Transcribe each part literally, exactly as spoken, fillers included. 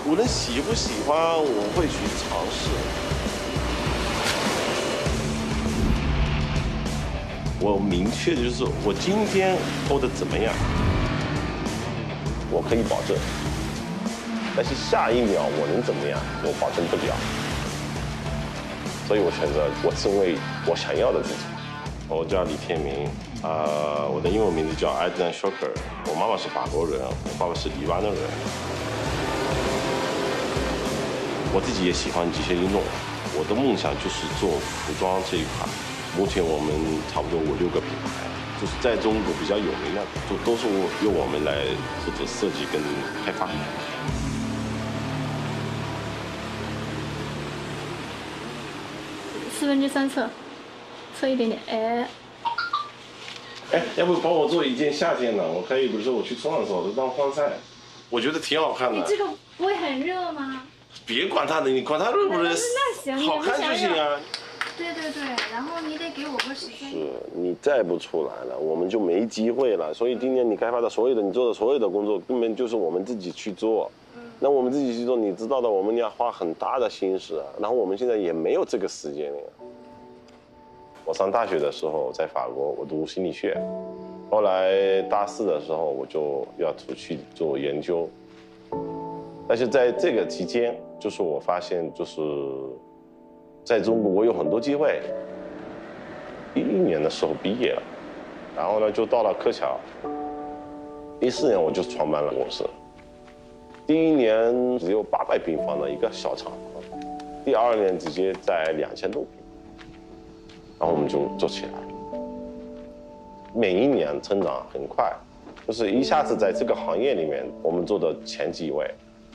无论喜不喜欢，我会去尝试。我明确的就是，我今天过得怎么样，我可以保证。但是下一秒我能怎么样，我保证不了。所以我选择我成为我想要的自己。我叫李天明，啊、呃，我的英文名字叫 Adnan Shoker， 我妈妈是法国人，我爸爸是黎巴嫩人。我自己也喜欢极限运动，我的梦想就是做服装这一块。目前我们差不多五六个品牌，就是在中国比较有名的，都都是由我们来负责设计跟开发。 四分之三侧，侧一点点，哎。 哎，要不帮我做一件夏天的？我可以，比如说我去冲浪的时候，就当防晒，我觉得挺好看的。 你这个不会很热吗？ 别管它的，你管它热不热， 那行， 好看就行啊。 对对对，然后你得给我个时间。 是你再不出来了，我们就没机会了。所以今年你开发的所有的，你做的所有的工作，根本就是我们自己去做。嗯。那我们自己去做，你知道的，我们要花很大的心思啊。然后我们现在也没有这个时间了。我上大学的时候在法国，我读心理学。后来大四的时候，我就要出去做研究。但是在这个期间，就是我发现，就是在中国我有很多机会。一一年的时候毕业了，然后呢就到了柯桥。一四年我就创办了公司。第一年只有八百平方的一个小厂，第二年直接在两千多平，然后我们就做起来了。每一年成长很快，就是一下子在这个行业里面，我们做的前几位。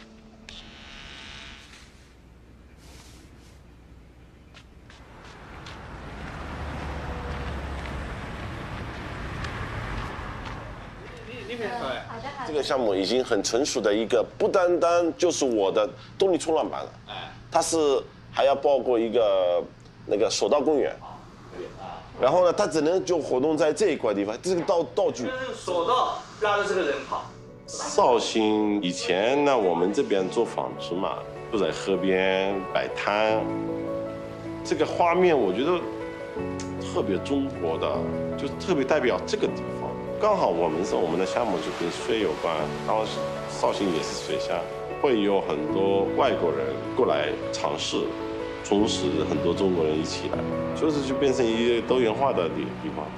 这个项目已经很成熟的一个，不单单就是我的动力冲浪板了，它是还要包括一个那个索道公园。然后呢，它只能就活动在这一块地方，这个道道具。 索道拉着这个人跑。 绍兴以前呢，我们这边做纺织嘛，就在河边摆摊，这个画面我觉得特别中国的，就特别代表这个地方。刚好我们是我们的项目就跟水有关，然后绍兴也是水乡，会有很多外国人过来尝试。同时，很多中国人一起来，就是就变成一个多元化的地地方。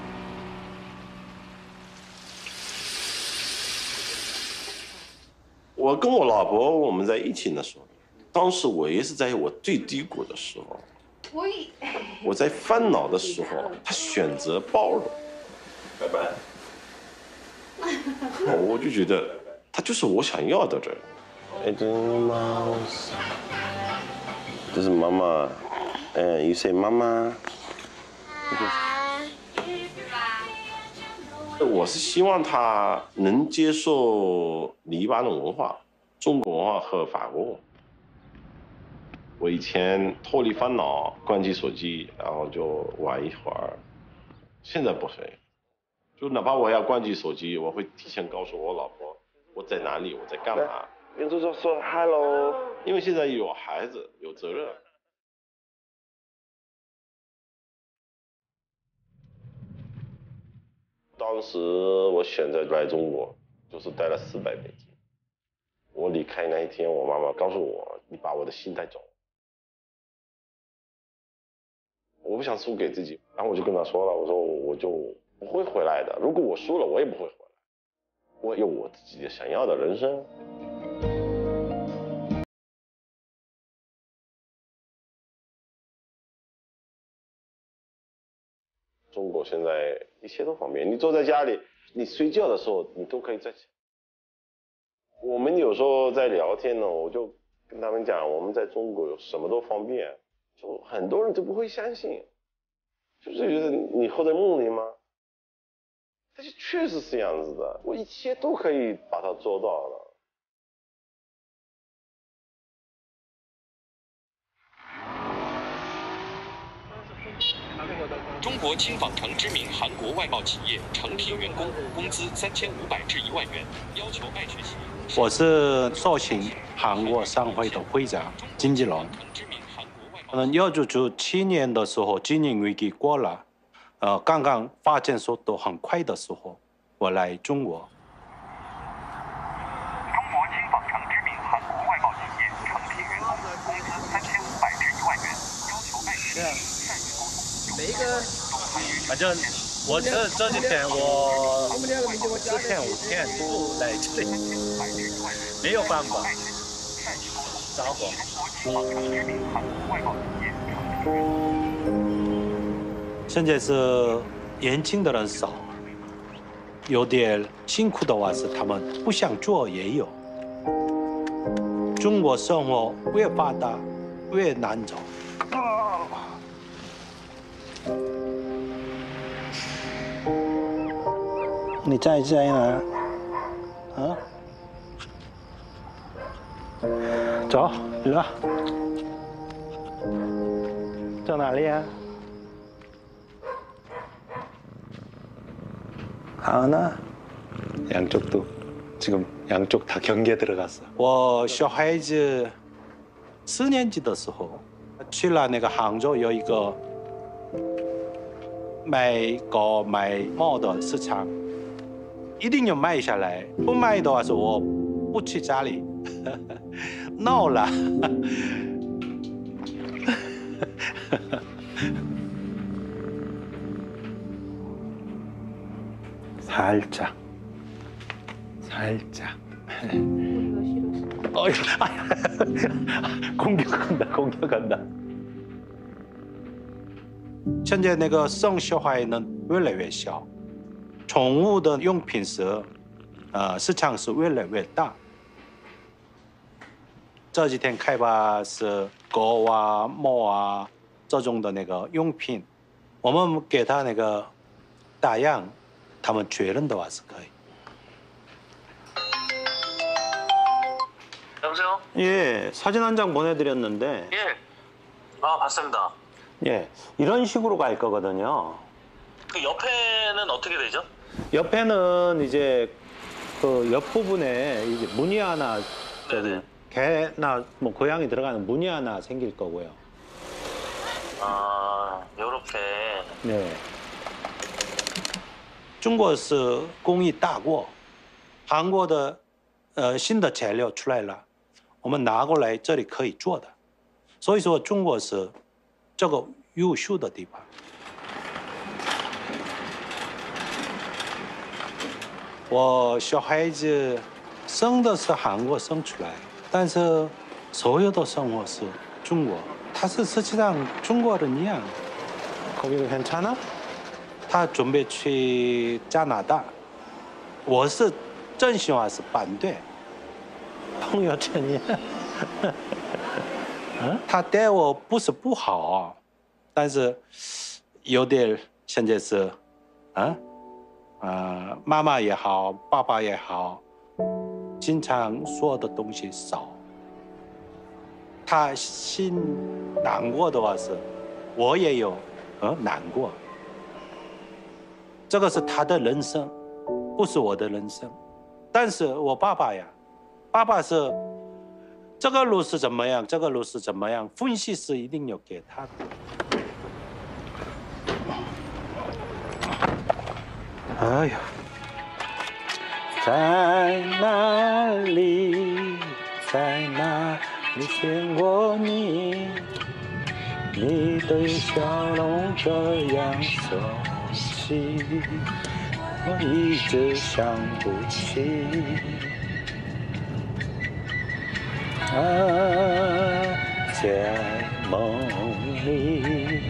我跟我老婆我们在一起的时候，当时我也是在我最低谷的时候，我在烦恼的时候，她选择包容。拜拜。我就觉得她就是我想要的人。哎，真吗？这是妈妈，嗯 ，you say 妈妈。我是希望他能接受黎巴嫩文化、中国文化和法国文化。我以前脱离烦恼，关机手机，然后就玩一会儿。现在不会，就哪怕我要关机手机，我会提前告诉我老婆我在哪里，我在干嘛。跟周周说 hello， 因为现在有孩子，有责任。当时我选择来中国，就是带了四百美金。我离开那一天，我妈妈告诉我：“你把我的心带走。”我不想输给自己，然后我就跟她说了：“我说我就不会回来的，如果我输了，我也不会回来。我有我自己的想要的人生。”中国现在一切都方便，你坐在家里，你睡觉的时候你都可以在。我们有时候在聊天呢，我就跟他们讲，我们在中国有什么都方便，就很多人都不会相信，就是觉得你活在梦里吗？但是确实是这样子的，我一切都可以把它做到了。拿给我的。 中国轻纺城知名韩国外贸企业诚聘员工，工资三千五百至一万元，要求爱学习。 我是绍兴韩国商会的会长金吉龙。嗯，要九九七年的时候，经营危机过了，呃，刚刚发展速度很快的时候，我来中国。 中国轻纺城知名韩国外贸企业诚聘员工，工资三千五百至一万元，要求爱学习，善于沟通。 每一个， 反正我这这几天我四天五天都来这里，没有办法生活。现在是年轻的人少，有点辛苦的话是他们不想做也有。中国生活越发达越难找。你在在哪？啊？走，来。在哪里啊？하나 양쪽도 지금 양쪽 다 경계 들어갔어. 我小孩子四年级的时候去了那个杭州有一个卖糕卖帽的市场，一定要卖下来，不卖的话是我不去家里，闹了。살짝, 살짝. 어이, 공격한다, 공격한다. 现在那个生小孩呢越来越小，宠物的用品是，呃，市场是越来越大。这几天开发是狗啊、猫啊这种的那个用品，我们给他那个打样。 他们确认的话是可以。 여보세요? 예, 사진 한 장 보내드렸는데. 예. 아, 봤습니다. 예, 이런 식으로 갈 거거든요. 그 옆에는 어떻게 되죠? 옆에는 이제 그 옆부분에 이제 무늬 하나, 저기 개나 뭐 고양이 들어가는 무늬 하나 생길 거고요. 아, 요렇게. 네. 中国是工艺大国，韩国的呃新的材料出来了，我们拿过来这里可以做的，所以说中国是这个优秀的地方。我小孩子生的是韩国生出来，但是所有的生活是中国，他是实际上中国人一样。거기도 괜찮아? 他准备去加拿大，我是真心话是反对。朋友圈里，他对我不是不好，但是有点现在是，啊，啊，妈妈也好，爸爸也好，经常说的东西少。他心难过的话是，我也有，嗯，难过。 这个是他的人生，不是我的人生。但是我爸爸呀，爸爸是这个路是怎么样，这个路是怎么样，分析是一定要给他的。哎呀，在哪里，在哪里见过你？你的笑容这样熟。 我一直想不起啊，在梦里。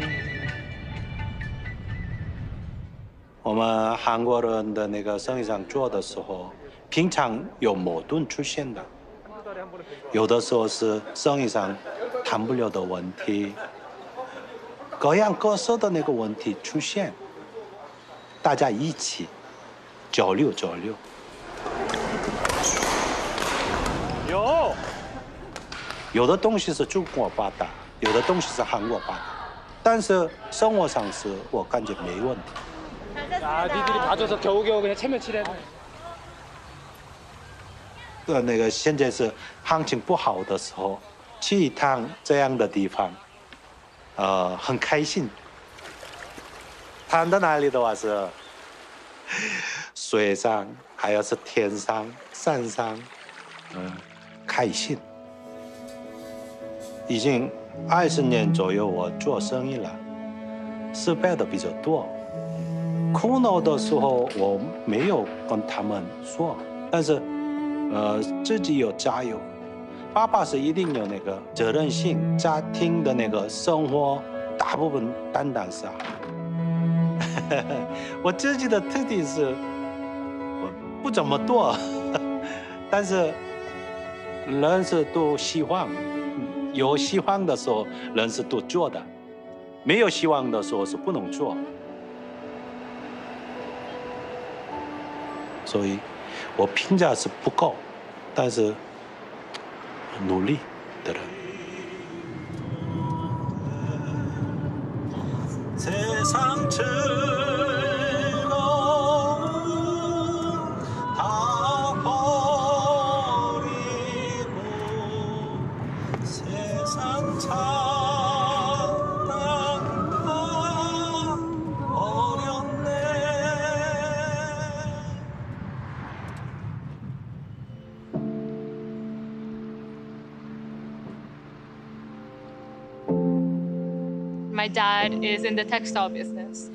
我们韩国人的那个生意上做的时候，平常有矛盾出现的，有的时候是生意上谈不了的问题，各样各色的那个问题出现。 大家一起交流交流。有有的东西是中国发达，有的东西是韩国发达。 但是生活上是我感觉没问题。 아, 니들이 봐줘서 겨우겨우 그냥 체면 칠해. 呃，那个现在是行情不好的时候，去一趟这样的地方，呃，很开心。躺在那里的话是水上，还有是天上、山上，嗯、呃，开心。已经二十年左右，我做生意了，失败的比较多。苦恼的时候，我没有跟他们说，但是。 呃，自己有加油。爸爸是一定有那个责任心，家庭的那个生活大部分担当是。我自己的特点是，我不怎么做，但是人是都希望，有希望的时候人是都做的，没有希望的时候是不能做。所以。 我评价是不高，但是努力的人。 My dad is in the textile business.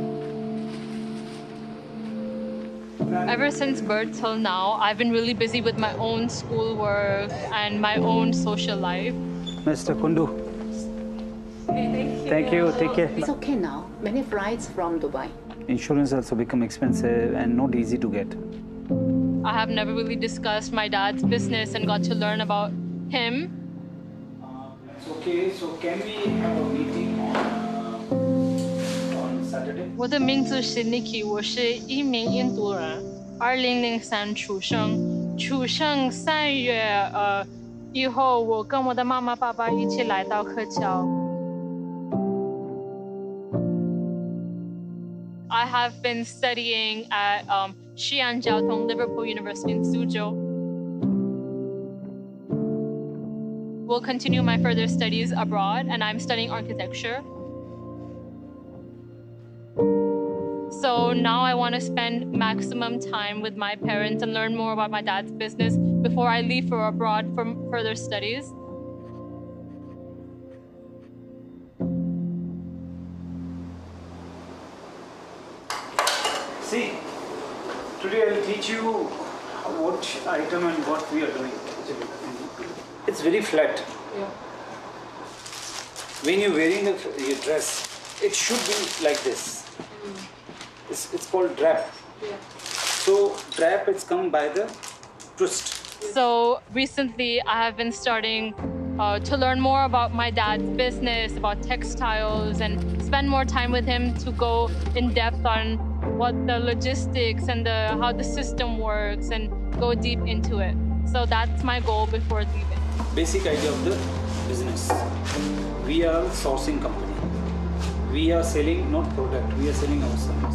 Ever since birth till now, I've been really busy with my own schoolwork and my own social life. Mister Kundu. Thank you. Thank you. Take care. It's okay now. Many flights from Dubai. Insurance also become expensive and not easy to get. I have never really discussed my dad's business and got to learn about him. Okay, so can we have a meeting on, uh, on Saturday? 我的名字是 Nikki， 我是一名印度人，二零零三出生，出生三月呃以后，我跟我的妈妈、爸爸一起来到柯桥。I have been studying at um, Xi'an Jiaotong Liverpool University in Suzhou. Will continue my further studies abroad, and I'm studying architecture. So now I want to spend maximum time with my parents and learn more about my dad's business before I leave for abroad for further studies. See, today I'll teach you what item and what we are doing. It's very flat. Yeah. When you're wearing the, your dress, it should be like this. Mm. It's, it's called drap. Yeah. So drap is come by the twist. So recently I have been starting uh, to learn more about my dad's business, about textiles, and spend more time with him to go in depth on what the logistics and the how the system works and go deep into it. So that's my goal before leaving. Basic idea of the business. We are sourcing company. We are selling not product, we are selling our service.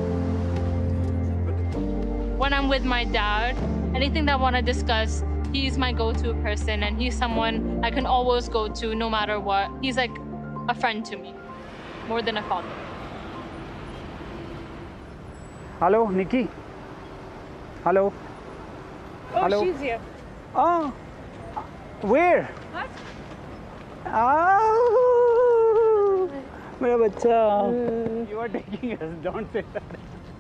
When I'm with my dad, anything that I want to discuss, he's my go-to person and he's someone I can always go to no matter what. He's like a friend to me, more than a father. Hello, Nikki. Hello. Oh, Hello. she's here. Oh, where? What? Oh, my bacha. You are taking us. Don't say that.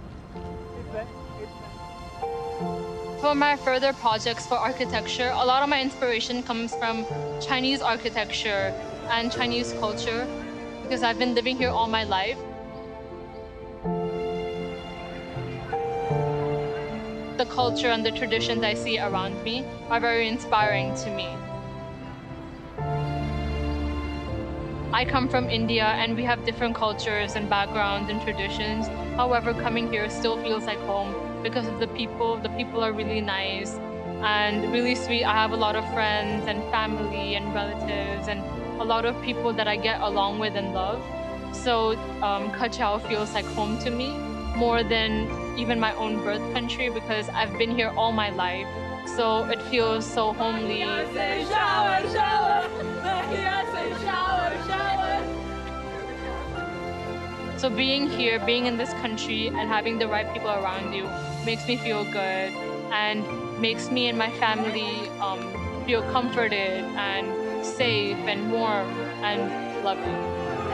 For my further projects for architecture, a lot of my inspiration comes from Chinese architecture and Chinese culture because I've been living here all my life. The culture and the traditions I see around me are very inspiring to me. I come from India and we have different cultures and backgrounds and traditions. However, coming here still feels like home because of the people. The people are really nice and really sweet. I have a lot of friends and family and relatives, and a lot of people that I get along with and love. So um, Kachao feels like home to me more than even my own birth country because I've been here all my life. So it feels so homely. So being here, being in this country and having the right people around you makes me feel good and makes me and my family um, feel comforted and safe and warm and loving.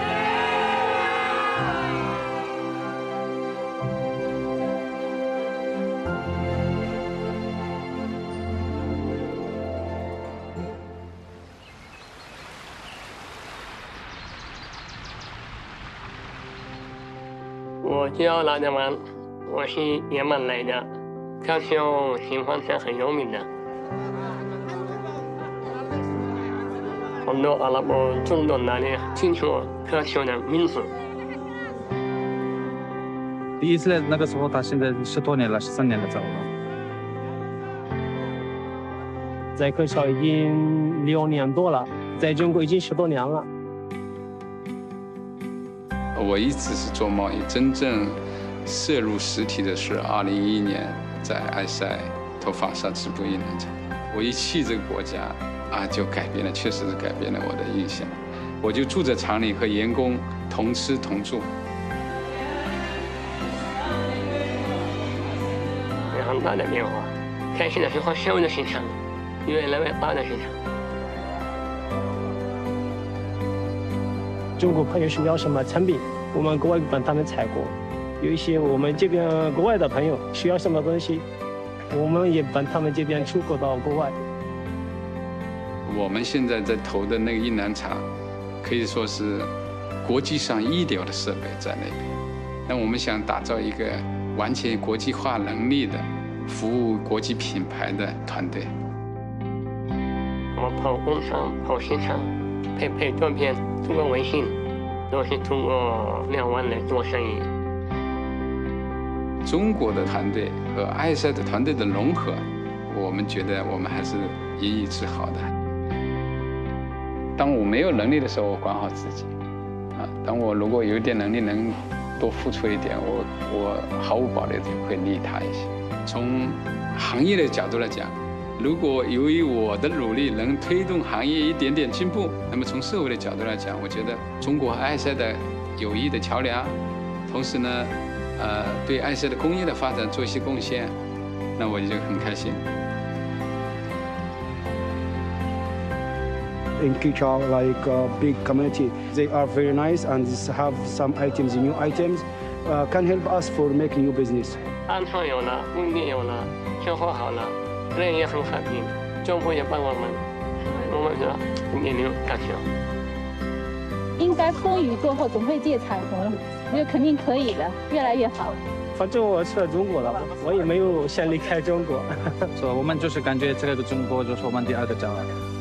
我叫拉德曼，我是也门来的，跳跳情况是很有名的。很多阿拉伯中东男人听说跳跳的名字。 第一次来那个时候，他现在十多年了，十三年了，走了。 在科校已经六年多了，在中国已经十多年了。 我一直是做贸易，真正涉入实体的是二零一一年在埃塞投纺纱织布业能厂。我一去这个国家啊，就改变了，确实是改变了我的印象。我就住在厂里，和员工同吃同住。 有很大的变化，开始的时候小的市场，越来越大的市场。 中国朋友需要什么产品，我们国外帮他们采购；有一些我们这边国外的朋友需要什么东西，我们也帮他们这边出口到国外。 我们现在在投的那个印染厂，可以说是国际上一流的设备在那边。那我们想打造一个完全国际化能力的、服务国际品牌的团队。 我跑工厂、跑市场。 配配照片，通过微信，都是通过两万来做生意。 中国的团队和埃塞的团队的融合，我们觉得我们还是引以自豪的。当我没有能力的时候，我管好自己；啊，当我如果有一点能力，能多付出一点，我我毫无保留的会利他一些。从行业的角度来讲。 如果由于我的努力能推动行业一点点进步，那么从社会的角度来讲，我觉得中国和埃塞的友谊的桥梁，同时呢，呃，对埃塞的工业的发展做一些贡献，那我就很开心。 In Kichao, like a big community, they are very nice and have some items, new items, uh, can help us for make new business. 安创有了，物业有了，生活好了。 人也很和平，政府也帮我们，我们说年龄大小。 应该风雨过后总会见彩虹，我觉得肯定可以的，越来越好。 反正我去了中国了，我也没有想离开中国。 所以我们就是感觉这个中国就是我们第二个家。